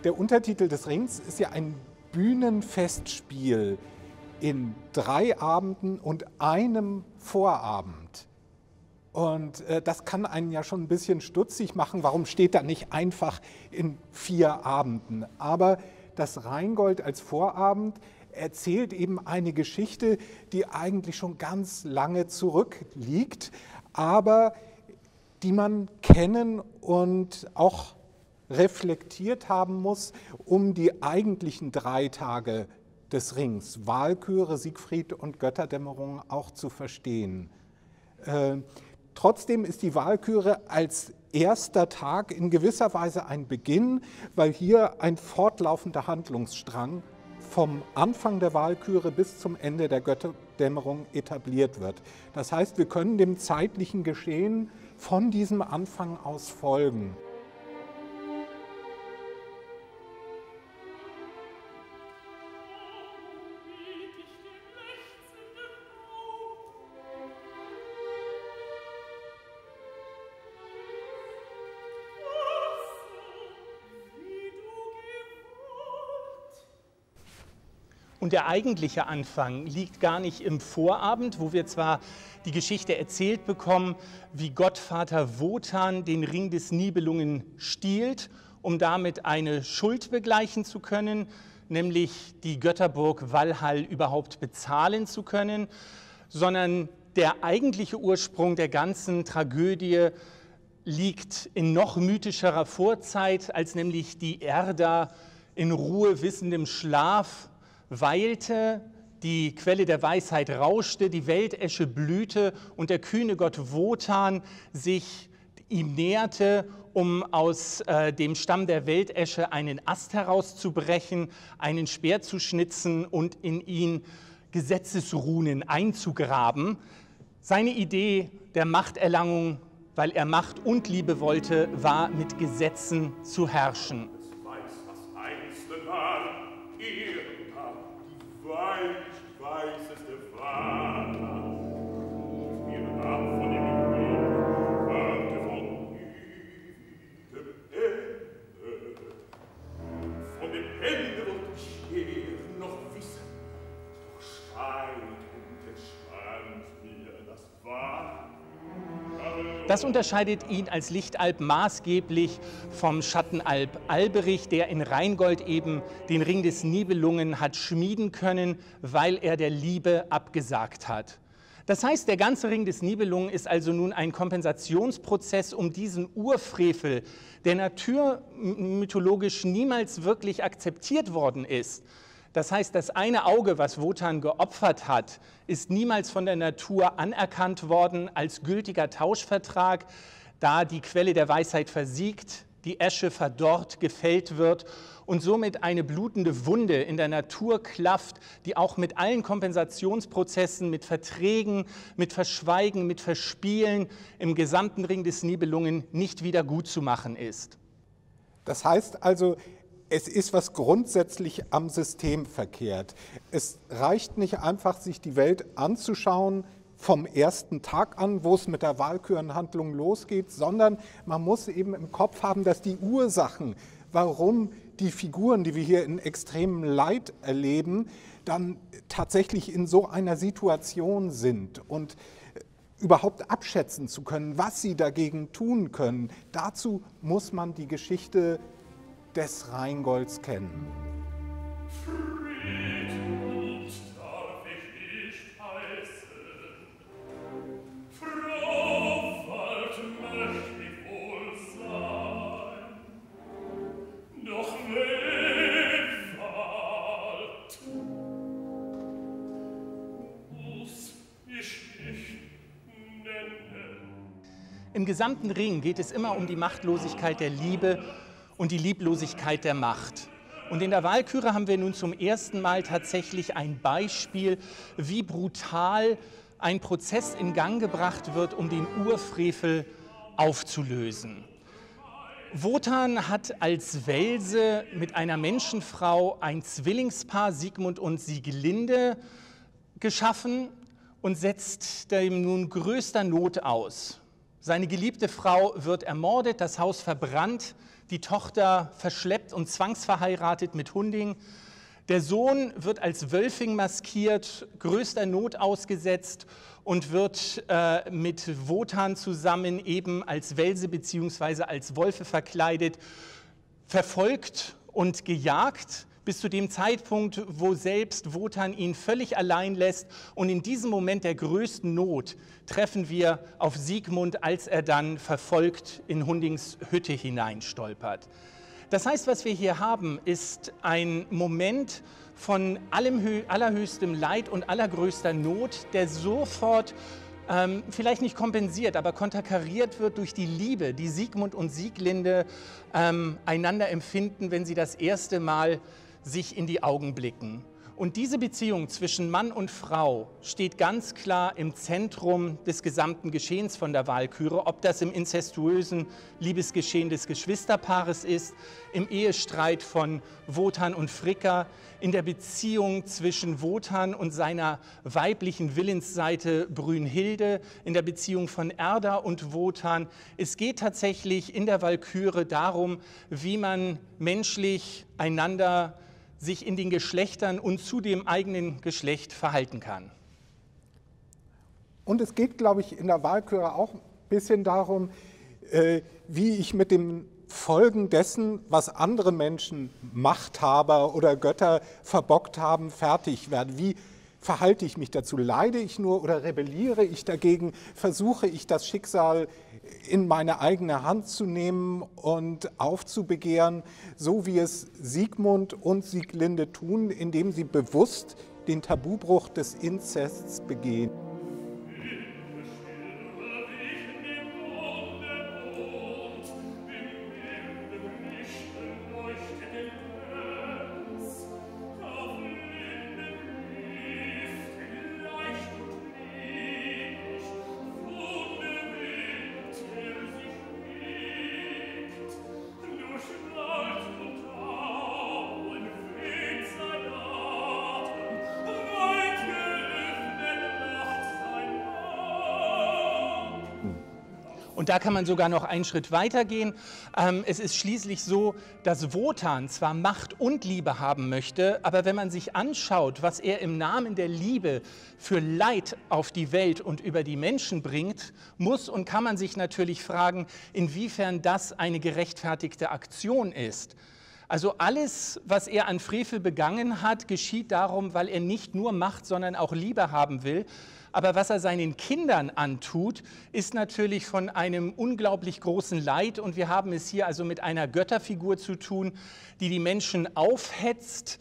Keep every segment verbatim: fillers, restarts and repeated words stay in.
Der Untertitel des Rings ist ja ein Bühnenfestspiel in drei Abenden und einem Vorabend. Und äh, das kann einen ja schon ein bisschen stutzig machen. Warum steht da nicht einfach in vier Abenden? Aber das Rheingold als Vorabend erzählt eben eine Geschichte, die eigentlich schon ganz lange zurückliegt, aber die man kennen und auch reflektiert haben muss, um die eigentlichen drei Tage des Rings, Walküre, Siegfried und Götterdämmerung, auch zu verstehen. Äh, trotzdem ist die Walküre als erster Tag in gewisser Weise ein Beginn, weil hier ein fortlaufender Handlungsstrang vom Anfang der Walküre bis zum Ende der Götterdämmerung etabliert wird. Das heißt, wir können dem zeitlichen Geschehen von diesem Anfang aus folgen. Und der eigentliche Anfang liegt gar nicht im Vorabend, wo wir zwar die Geschichte erzählt bekommen, wie Gottvater Wotan den Ring des Nibelungen stiehlt, um damit eine Schuld begleichen zu können, nämlich die Götterburg Walhall überhaupt bezahlen zu können, sondern der eigentliche Ursprung der ganzen Tragödie liegt in noch mythischerer Vorzeit, als nämlich die Erda in Ruhe wissendem Schlaf weilte, die Quelle der Weisheit rauschte, die Weltesche blühte und der kühne Gott Wotan sich ihm näherte, um aus äh, dem Stamm der Weltesche einen Ast herauszubrechen, einen Speer zu schnitzen und in ihn Gesetzesrunen einzugraben. Seine Idee der Machterlangung, weil er Macht und Liebe wollte, war, mit Gesetzen zu herrschen. Das unterscheidet ihn als Lichtalb maßgeblich vom Schattenalb Alberich, der in Rheingold eben den Ring des Nibelungen hat schmieden können, weil er der Liebe abgesagt hat. Das heißt, der ganze Ring des Nibelungen ist also nun ein Kompensationsprozess, um diesen Urfrevel, der naturmythologisch niemals wirklich akzeptiert worden ist. Das heißt, das eine Auge, was Wotan geopfert hat, ist niemals von der Natur anerkannt worden als gültiger Tauschvertrag, da die Quelle der Weisheit versiegt, die Esche verdorrt, gefällt wird und somit eine blutende Wunde in der Natur klafft, die auch mit allen Kompensationsprozessen, mit Verträgen, mit Verschweigen, mit Verspielen im gesamten Ring des Nibelungen nicht wieder gut zu machen ist. Das heißt also, es ist was grundsätzlich am System verkehrt. Es reicht nicht einfach, sich die Welt anzuschauen vom ersten Tag an, wo es mit der Walkürenhandlung losgeht, sondern man muss eben im Kopf haben, dass die Ursachen, warum die Figuren, die wir hier in extremem Leid erleben, dann tatsächlich in so einer Situation sind. Und überhaupt abschätzen zu können, was sie dagegen tun können, dazu muss man die Geschichte des Rheingolds kennen. Friedrich darf ich nicht heißen, Frau Wald möcht ich wohl sein, doch Wald muss ich nicht nennen. Im gesamten Ring geht es immer um die Machtlosigkeit der Liebe und die Lieblosigkeit der Macht. Und in der Walküre haben wir nun zum ersten Mal tatsächlich ein Beispiel, wie brutal ein Prozess in Gang gebracht wird, um den Urfrevel aufzulösen. Wotan hat als Welse mit einer Menschenfrau ein Zwillingspaar, Siegmund und Sieglinde, geschaffen und setzt dem nun größter Not aus. Seine geliebte Frau wird ermordet, das Haus verbrannt, die Tochter verschleppt und zwangsverheiratet mit Hunding. Der Sohn wird als Wölfing maskiert, größter Not ausgesetzt und wird äh, mit Wotan zusammen eben als Welse bzw. als Wolfe verkleidet, verfolgt und gejagt, bis zu dem Zeitpunkt, wo selbst Wotan ihn völlig allein lässt. Und in diesem Moment der größten Not treffen wir auf Siegmund, als er dann verfolgt in Hundings Hütte hineinstolpert. Das heißt, was wir hier haben, ist ein Moment von allem, allerhöchstem Leid und allergrößter Not, der sofort ähm, vielleicht nicht kompensiert, aber konterkariert wird durch die Liebe, die Siegmund und Sieglinde ähm, einander empfinden, wenn sie das erste Mal sich in die Augen blicken. Und diese Beziehung zwischen Mann und Frau steht ganz klar im Zentrum des gesamten Geschehens von der Walküre, ob das im inzestuösen Liebesgeschehen des Geschwisterpaares ist, im Ehestreit von Wotan und Fricka, in der Beziehung zwischen Wotan und seiner weiblichen Willensseite Brünnhilde, in der Beziehung von Erda und Wotan. Es geht tatsächlich in der Walküre darum, wie man menschlich einander sich in den Geschlechtern und zu dem eigenen Geschlecht verhalten kann. Und es geht, glaube ich, in der Walküre auch ein bisschen darum, äh, wie ich mit den Folgen dessen, was andere Menschen, Machthaber oder Götter verbockt haben, fertig werde. Wie verhalte ich mich dazu? Leide ich nur oder rebelliere ich dagegen? Versuche ich das Schicksal in meine eigene Hand zu nehmen und aufzubegehren, so wie es Siegmund und Sieglinde tun, indem sie bewusst den Tabubruch des Inzests begehen. Und da kann man sogar noch einen Schritt weiter gehen. Ähm, es ist schließlich so, dass Wotan zwar Macht und Liebe haben möchte, aber wenn man sich anschaut, was er im Namen der Liebe für Leid auf die Welt und über die Menschen bringt, muss und kann man sich natürlich fragen, inwiefern das eine gerechtfertigte Aktion ist. Also alles, was er an Frevel begangen hat, geschieht darum, weil er nicht nur Macht, sondern auch Liebe haben will. Aber was er seinen Kindern antut, ist natürlich von einem unglaublich großen Leid. Und wir haben es hier also mit einer Götterfigur zu tun, die die Menschen aufhetzt,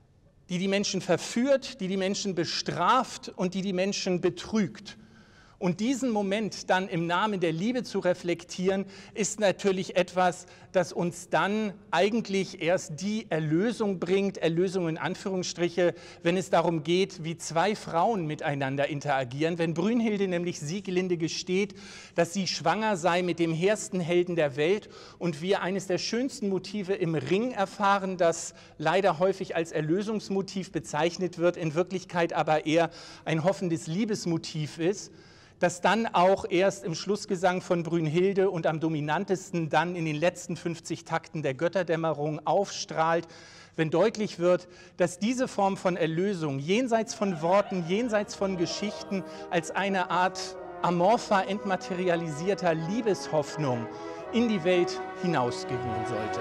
die die Menschen verführt, die die Menschen bestraft und die die Menschen betrügt. Und diesen Moment dann im Namen der Liebe zu reflektieren, ist natürlich etwas, das uns dann eigentlich erst die Erlösung bringt, Erlösung in Anführungsstriche, wenn es darum geht, wie zwei Frauen miteinander interagieren. Wenn Brünnhilde nämlich Sieglinde gesteht, dass sie schwanger sei mit dem hehrsten Helden der Welt und wir eines der schönsten Motive im Ring erfahren, das leider häufig als Erlösungsmotiv bezeichnet wird, in Wirklichkeit aber eher ein hoffendes Liebesmotiv ist, das dann auch erst im Schlussgesang von Brünnhilde und am dominantesten dann in den letzten fünfzig Takten der Götterdämmerung aufstrahlt, wenn deutlich wird, dass diese Form von Erlösung jenseits von Worten, jenseits von Geschichten als eine Art amorpher, entmaterialisierter Liebeshoffnung in die Welt hinausgehen sollte.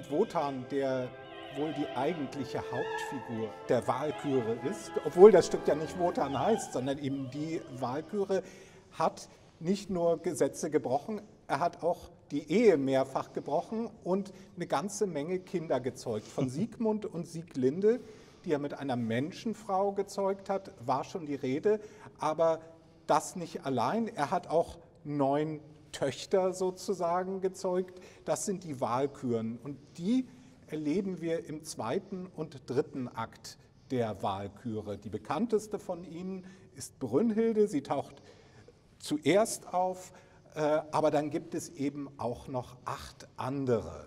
dass Wotan, der wohl die eigentliche Hauptfigur der Walküre ist, obwohl das Stück ja nicht Wotan heißt, sondern eben die Walküre, hat nicht nur Gesetze gebrochen, er hat auch die Ehe mehrfach gebrochen und eine ganze Menge Kinder gezeugt. Von Siegmund und Sieglinde, die er mit einer Menschenfrau gezeugt hat, war schon die Rede, aber das nicht allein. Er hat auch neun Töchter sozusagen gezeugt. Das sind die Walküren und die erleben wir im zweiten und dritten Akt der Walküre. Die bekannteste von ihnen ist Brünnhilde. Sie taucht zuerst auf, äh, aber dann gibt es eben auch noch acht andere.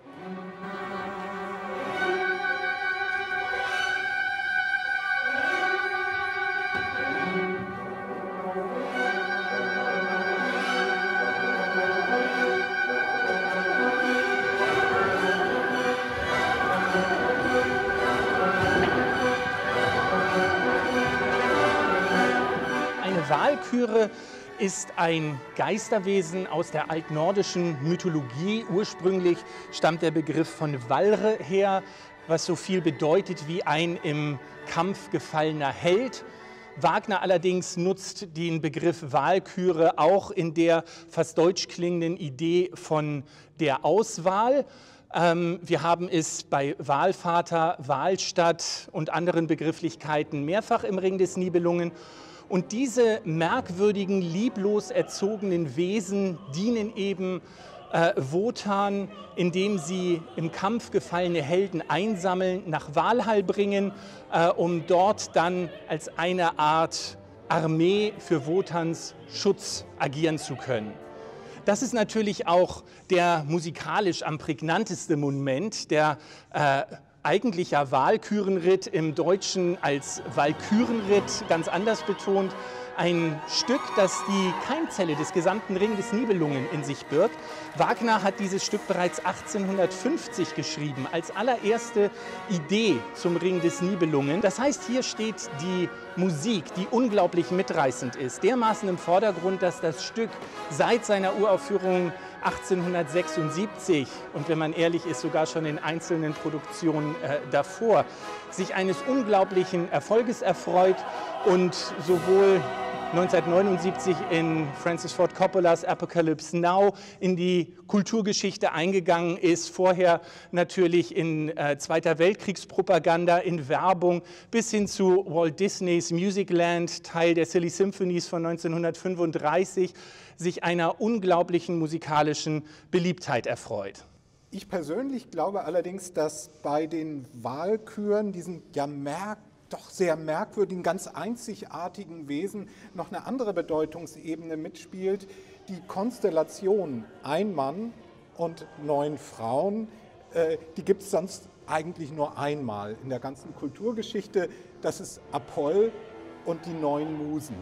Walküre ist ein Geisterwesen aus der altnordischen Mythologie. Ursprünglich stammt der Begriff von Valre her, was so viel bedeutet wie ein im Kampf gefallener Held. Wagner allerdings nutzt den Begriff Walküre auch in der fast deutsch klingenden Idee von der Auswahl. Ähm, wir haben es bei Walvater, Walstatt und anderen Begrifflichkeiten mehrfach im Ring des Nibelungen. Und diese merkwürdigen, lieblos erzogenen Wesen dienen eben äh, Wotan, indem sie im Kampf gefallene Helden einsammeln, nach Walhall bringen, äh, um dort dann als eine Art Armee für Wotans Schutz agieren zu können. Das ist natürlich auch der musikalisch am prägnanteste Moment, der äh, eigentlicher Walkürenritt, im Deutschen als Walkürenritt ganz anders betont. Ein Stück, das die Keimzelle des gesamten Ring des Nibelungen in sich birgt. Wagner hat dieses Stück bereits achtzehnhundertfünfzig geschrieben, als allererste Idee zum Ring des Nibelungen. Das heißt, hier steht die Musik, die unglaublich mitreißend ist, dermaßen im Vordergrund, dass das Stück seit seiner Uraufführung achtzehnhundertsechsundsiebzig und wenn man ehrlich ist, sogar schon in einzelnen Produktionen äh, davor, sich eines unglaublichen Erfolges erfreut und sowohl neunzehnhundertneunundsiebzig in Francis Ford Coppolas Apocalypse Now in die Kulturgeschichte eingegangen ist, vorher natürlich in äh, Zweiter Weltkriegspropaganda, in Werbung, bis hin zu Walt Disneys Musicland, Teil der Silly Symphonies von neunzehnhundertfünfunddreißig, sich einer unglaublichen musikalischen Beliebtheit erfreut. Ich persönlich glaube allerdings, dass bei den Walküren, diesen ja merk doch sehr merkwürdigen, ganz einzigartigen Wesen noch eine andere Bedeutungsebene mitspielt. Die Konstellation ein Mann und neun Frauen, äh, die gibt es sonst eigentlich nur einmal in der ganzen Kulturgeschichte. Das ist Apoll und die neun Musen.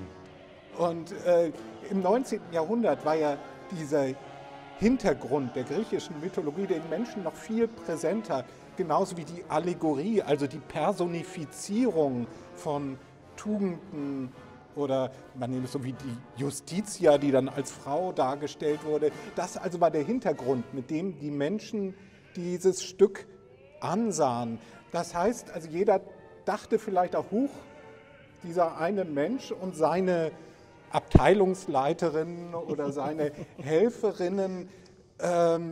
Und äh, im neunzehnten Jahrhundert war ja dieser Hintergrund der griechischen Mythologie den Menschen noch viel präsenter, genauso wie die Allegorie, also die Personifizierung von Tugenden oder man nimmt es so wie die Justitia, die dann als Frau dargestellt wurde. Das also war der Hintergrund, mit dem die Menschen dieses Stück ansahen. Das heißt, also jeder dachte vielleicht auch, huch, dieser eine Mensch und seine Abteilungsleiterinnen oder seine Helferinnen, ähm,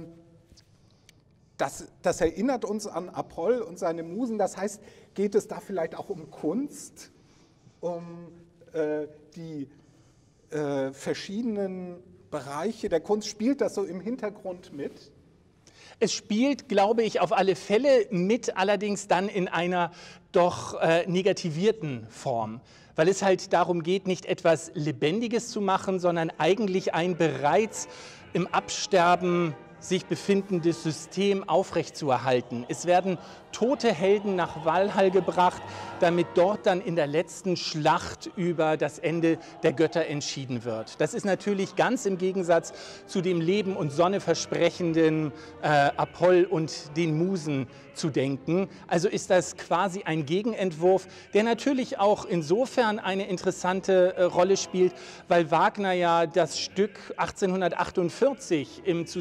das, das erinnert uns an Apoll und seine Musen. Das heißt, geht es da vielleicht auch um Kunst, um äh, die äh, verschiedenen Bereiche der Kunst? Spielt das so im Hintergrund mit? Es spielt, glaube ich, auf alle Fälle mit, allerdings dann in einer doch äh, negativierten Form, weil es halt darum geht, nicht etwas Lebendiges zu machen, sondern eigentlich ein bereits im Absterben sich befindendes System aufrechtzuerhalten. Es werden tote Helden nach Walhall gebracht, damit dort dann in der letzten Schlacht über das Ende der Götter entschieden wird. Das ist natürlich ganz im Gegensatz zu dem Leben und Sonne versprechenden äh, Apoll und den Musen zu denken. Also ist das quasi ein Gegenentwurf, der natürlich auch insofern eine interessante äh, Rolle spielt, weil Wagner ja das Stück achtzehnhundertachtundvierzig im Zusammenhang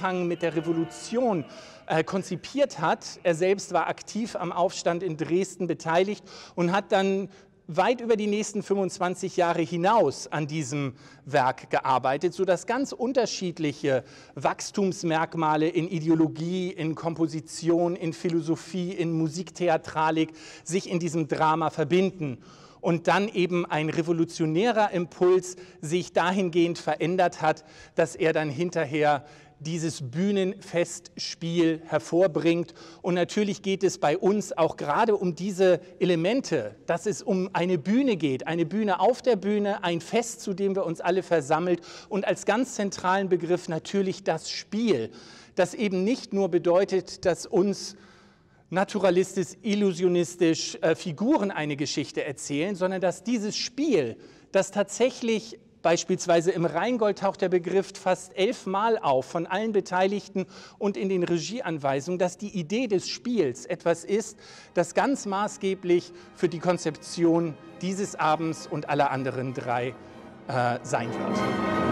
Zusammenhang mit der Revolution äh, konzipiert hat. Er selbst war aktiv am Aufstand in Dresden beteiligt und hat dann weit über die nächsten fünfundzwanzig Jahre hinaus an diesem Werk gearbeitet, sodass ganz unterschiedliche Wachstumsmerkmale in Ideologie, in Komposition, in Philosophie, in Musiktheatralik sich in diesem Drama verbinden. Und dann eben ein revolutionärer Impuls sich dahingehend verändert hat, dass er dann hinterher dieses Bühnenfestspiel hervorbringt. Und natürlich geht es bei uns auch gerade um diese Elemente, dass es um eine Bühne geht, eine Bühne auf der Bühne, ein Fest, zu dem wir uns alle versammelt und als ganz zentralen Begriff natürlich das Spiel, das eben nicht nur bedeutet, dass uns naturalistisch, illusionistisch äh, Figuren eine Geschichte erzählen, sondern dass dieses Spiel, das tatsächlich beispielsweise im Rheingold taucht der Begriff fast elfmal auf von allen Beteiligten und in den Regieanweisungen, dass die Idee des Spiels etwas ist, das ganz maßgeblich für die Konzeption dieses Abends und aller anderen drei äh, sein wird.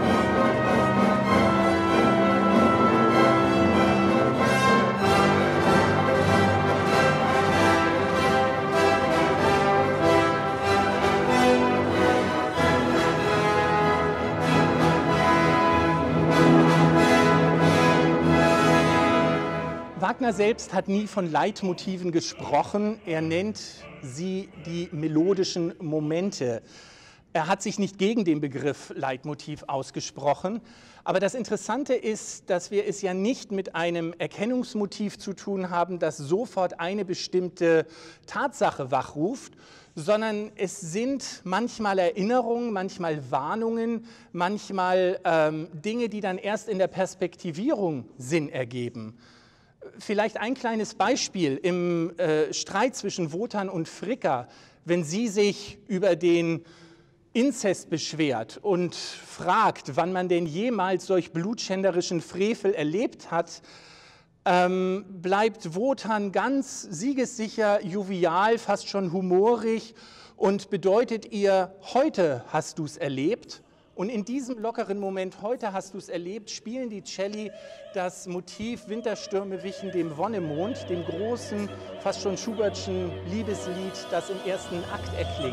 Wagner selbst hat nie von Leitmotiven gesprochen, er nennt sie die melodischen Momente. Er hat sich nicht gegen den Begriff Leitmotiv ausgesprochen, aber das Interessante ist, dass wir es ja nicht mit einem Erkennungsmotiv zu tun haben, das sofort eine bestimmte Tatsache wachruft, sondern es sind manchmal Erinnerungen, manchmal Warnungen, manchmal ähm, Dinge, die dann erst in der Perspektivierung Sinn ergeben. Vielleicht ein kleines Beispiel im äh, Streit zwischen Wotan und Fricka, wenn sie sich über den Inzest beschwert und fragt, wann man denn jemals solch blutschänderischen Frevel erlebt hat, ähm, bleibt Wotan ganz siegessicher, jovial, fast schon humorig und bedeutet ihr, heute hast du es erlebt. Und in diesem lockeren Moment, heute hast du es erlebt, spielen die Celli das Motiv Winterstürme wichen dem Wonnemond, dem großen, fast schon Schubertschen Liebeslied, das im ersten Akt erklingt.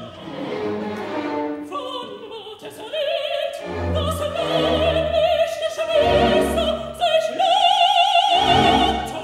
Von Mut es erlebt, das Leben nicht geschwister sich lotten.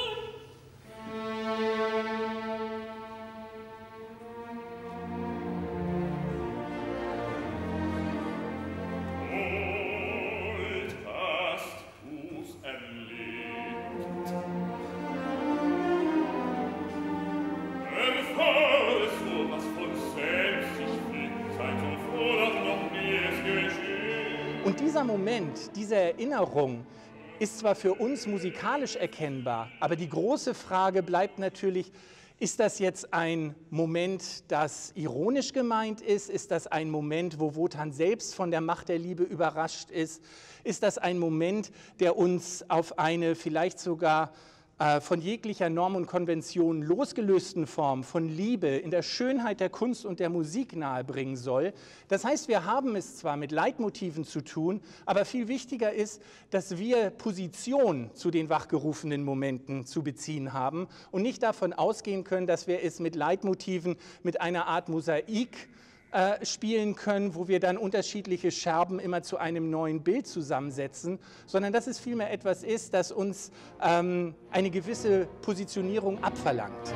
Und dieser Moment, diese Erinnerung ist zwar für uns musikalisch erkennbar, aber die große Frage bleibt natürlich, ist das jetzt ein Moment, das ironisch gemeint ist? Ist das ein Moment, wo Wotan selbst von der Macht der Liebe überrascht ist? Ist das ein Moment, der uns auf eine vielleicht sogar äh, von jeglicher Norm und Konvention losgelösten Form von Liebe in der Schönheit der Kunst und der Musik nahebringen soll? Das heißt, wir haben es zwar mit Leitmotiven zu tun, aber viel wichtiger ist, dass wir Position zu den wachgerufenen Momenten zu beziehen haben und nicht davon ausgehen können, dass wir es mit Leitmotiven, mit einer Art Mosaik äh, spielen können, wo wir dann unterschiedliche Scherben immer zu einem neuen Bild zusammensetzen, sondern dass es vielmehr etwas ist, das uns ähm, eine gewisse Positionierung abverlangt.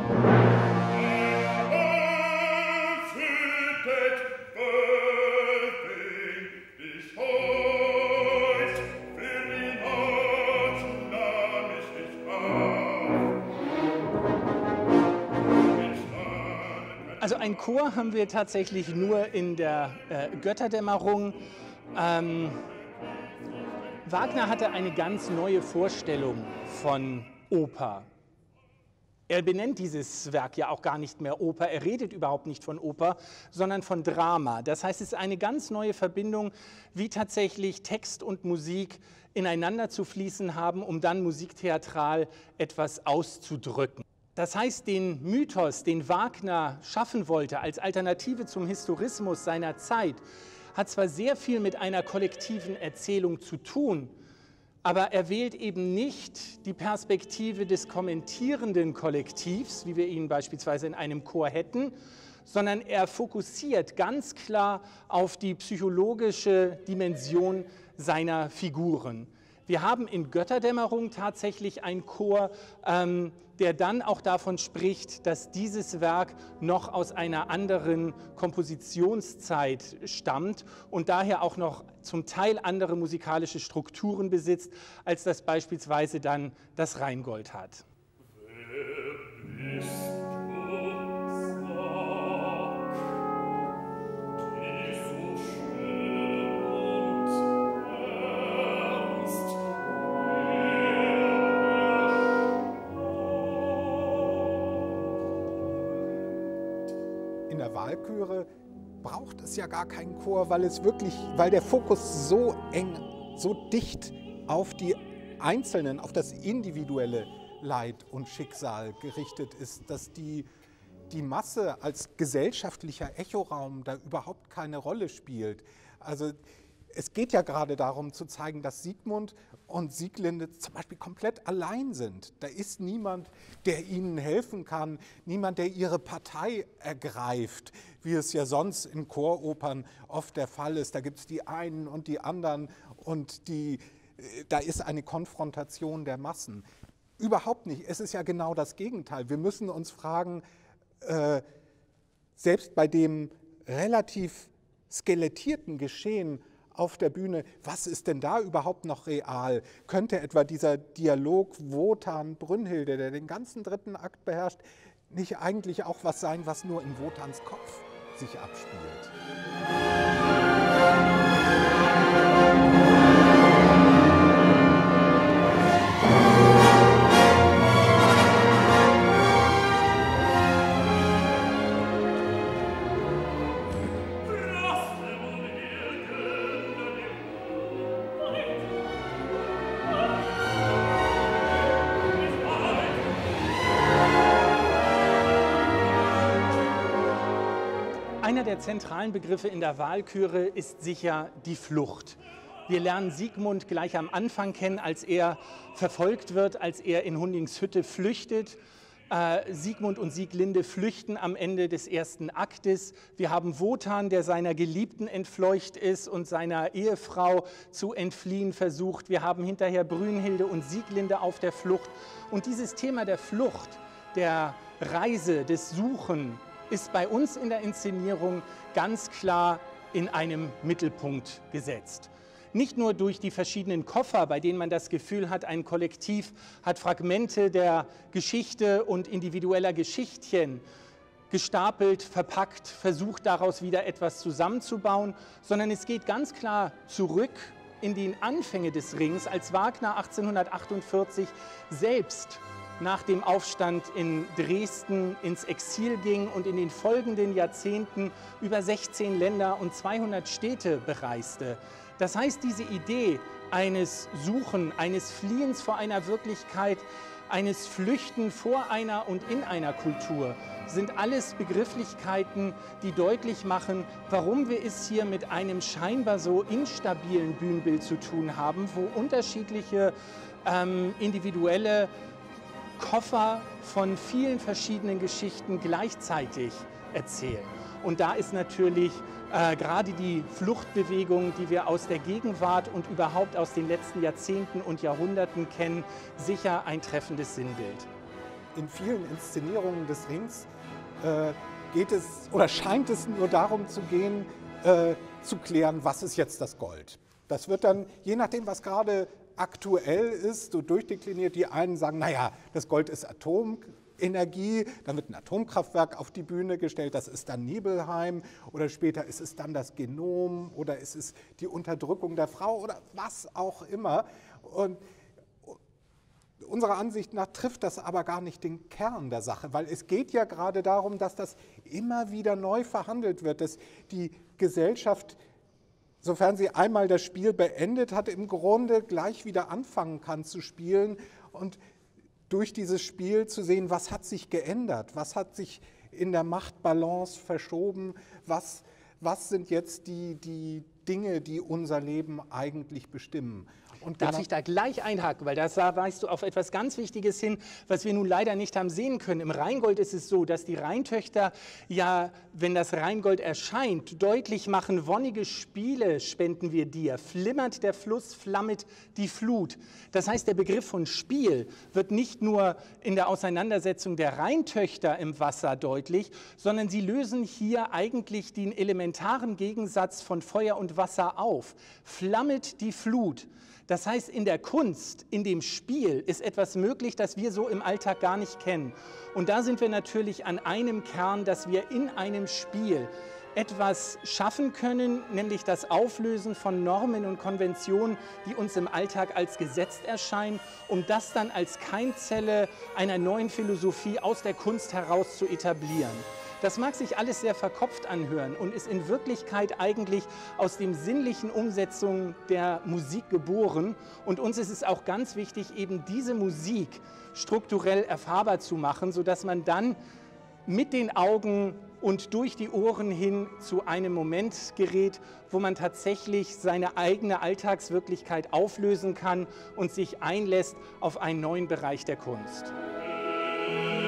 Also ein Chor haben wir tatsächlich nur in der äh, Götterdämmerung. Ähm, Wagner hatte eine ganz neue Vorstellung von Oper. Er benennt dieses Werk ja auch gar nicht mehr Oper, er redet überhaupt nicht von Oper, sondern von Drama. Das heißt, es ist eine ganz neue Verbindung, wie tatsächlich Text und Musik ineinander zu fließen haben, um dann musiktheatral etwas auszudrücken. Das heißt, den Mythos, den Wagner schaffen wollte als Alternative zum Historismus seiner Zeit, hat zwar sehr viel mit einer kollektiven Erzählung zu tun, Aber er wählt eben nicht die Perspektive des kommentierenden Kollektivs, wie wir ihn beispielsweise in einem Chor hätten, sondern er fokussiert ganz klar auf die psychologische Dimension seiner Figuren. Wir haben in Götterdämmerung tatsächlich einen Chor, ähm, der dann auch davon spricht, dass dieses Werk noch aus einer anderen Kompositionszeit stammt und daher auch noch zum Teil andere musikalische Strukturen besitzt, als das beispielsweise dann das Rheingold hat. Wer bist in der Walküre braucht es ja gar keinen Chor, weil es wirklich, weil der Fokus so eng, so dicht auf die Einzelnen, auf das individuelle Leid und Schicksal gerichtet ist, dass die, die Masse als gesellschaftlicher Echoraum da überhaupt keine Rolle spielt. Also es geht ja gerade darum zu zeigen, dass Siegmund und Sieglinde zum Beispiel komplett allein sind. Da ist niemand, der ihnen helfen kann, niemand, der ihre Partei ergreift, wie es ja sonst in Choropern oft der Fall ist. Da gibt es die einen und die anderen und die, da ist eine Konfrontation der Massen. Überhaupt nicht. Es ist ja genau das Gegenteil. Wir müssen uns fragen, äh, selbst bei dem relativ skelettierten Geschehen auf der Bühne, was ist denn da überhaupt noch real? Könnte etwa dieser Dialog Wotan-Brünnhilde, der den ganzen dritten Akt beherrscht, nicht eigentlich auch was sein, was nur in Wotans Kopf sich abspielt? Einer der zentralen Begriffe in der Walküre ist sicher die Flucht. Wir lernen Siegmund gleich am Anfang kennen, als er verfolgt wird, als er in Hundingshütte flüchtet. Äh, Siegmund und Sieglinde flüchten am Ende des ersten Aktes. Wir haben Wotan, der seiner Geliebten entfleucht ist und seiner Ehefrau zu entfliehen versucht. Wir haben hinterher Brünnhilde und Sieglinde auf der Flucht. Und dieses Thema der Flucht, der Reise, des Suchen, ist bei uns in der Inszenierung ganz klar in einem Mittelpunkt gesetzt. Nicht nur durch die verschiedenen Koffer, bei denen man das Gefühl hat, ein Kollektiv hat Fragmente der Geschichte und individueller Geschichtchen gestapelt, verpackt, versucht daraus wieder etwas zusammenzubauen, sondern es geht ganz klar zurück in die Anfänge des Rings, als Wagner achtzehnhundertachtundvierzig selbst nach dem Aufstand in Dresden ins Exil ging und in den folgenden Jahrzehnten über sechzehn Länder und zweihundert Städte bereiste. Das heißt, diese Idee eines Suchen, eines Fliehens vor einer Wirklichkeit, eines Flüchten vor einer und in einer Kultur, sind alles Begrifflichkeiten, die deutlich machen, warum wir es hier mit einem scheinbar so instabilen Bühnenbild zu tun haben, wo unterschiedliche ähm, individuelle Koffer von vielen verschiedenen Geschichten gleichzeitig erzählen. Und da ist natürlich äh, gerade die Fluchtbewegung, die wir aus der Gegenwart und überhaupt aus den letzten Jahrzehnten und Jahrhunderten kennen, sicher ein treffendes Sinnbild. In vielen Inszenierungen des Rings äh, geht es oder scheint es nur darum zu gehen, äh, zu klären, was ist jetzt das Gold. Das wird dann, je nachdem, was gerade aktuell ist, so durchdekliniert. Die einen sagen, naja, das Gold ist Atomenergie, dann wird ein Atomkraftwerk auf die Bühne gestellt, das ist dann Nibelheim oder später ist es dann das Genom oder ist es die Unterdrückung der Frau oder was auch immer. Und unserer Ansicht nach trifft das aber gar nicht den Kern der Sache, weil es geht ja gerade darum, dass das immer wieder neu verhandelt wird, dass die Gesellschaft, sofern sie einmal das Spiel beendet hat, im Grunde gleich wieder anfangen kann zu spielen und durch dieses Spiel zu sehen, was hat sich geändert, was hat sich in der Machtbalance verschoben, was, was sind jetzt die, die Dinge, die unser Leben eigentlich bestimmen. Und Darf genau- ich da gleich einhaken, weil das da weist du auf etwas ganz Wichtiges hin, was wir nun leider nicht haben sehen können. Im Rheingold ist es so, dass die Rheintöchter ja, wenn das Rheingold erscheint, deutlich machen, wonnige Spiele spenden wir dir, flimmert der Fluss, flammet die Flut. Das heißt, der Begriff von Spiel wird nicht nur in der Auseinandersetzung der Rheintöchter im Wasser deutlich, sondern sie lösen hier eigentlich den elementaren Gegensatz von Feuer und Wasser auf. Flammet die Flut. Das heißt, in der Kunst, in dem Spiel ist etwas möglich, das wir so im Alltag gar nicht kennen. Und da sind wir natürlich an einem Kern, dass wir in einem Spiel etwas schaffen können, nämlich das Auflösen von Normen und Konventionen, die uns im Alltag als gesetzt erscheinen, um das dann als Keimzelle einer neuen Philosophie aus der Kunst heraus zu etablieren. Das mag sich alles sehr verkopft anhören und ist in Wirklichkeit eigentlich aus den sinnlichen Umsetzungen der Musik geboren. Und uns ist es auch ganz wichtig, eben diese Musik strukturell erfahrbar zu machen, sodass man dann mit den Augen und durch die Ohren hin zu einem Moment gerät, wo man tatsächlich seine eigene Alltagswirklichkeit auflösen kann und sich einlässt auf einen neuen Bereich der Kunst.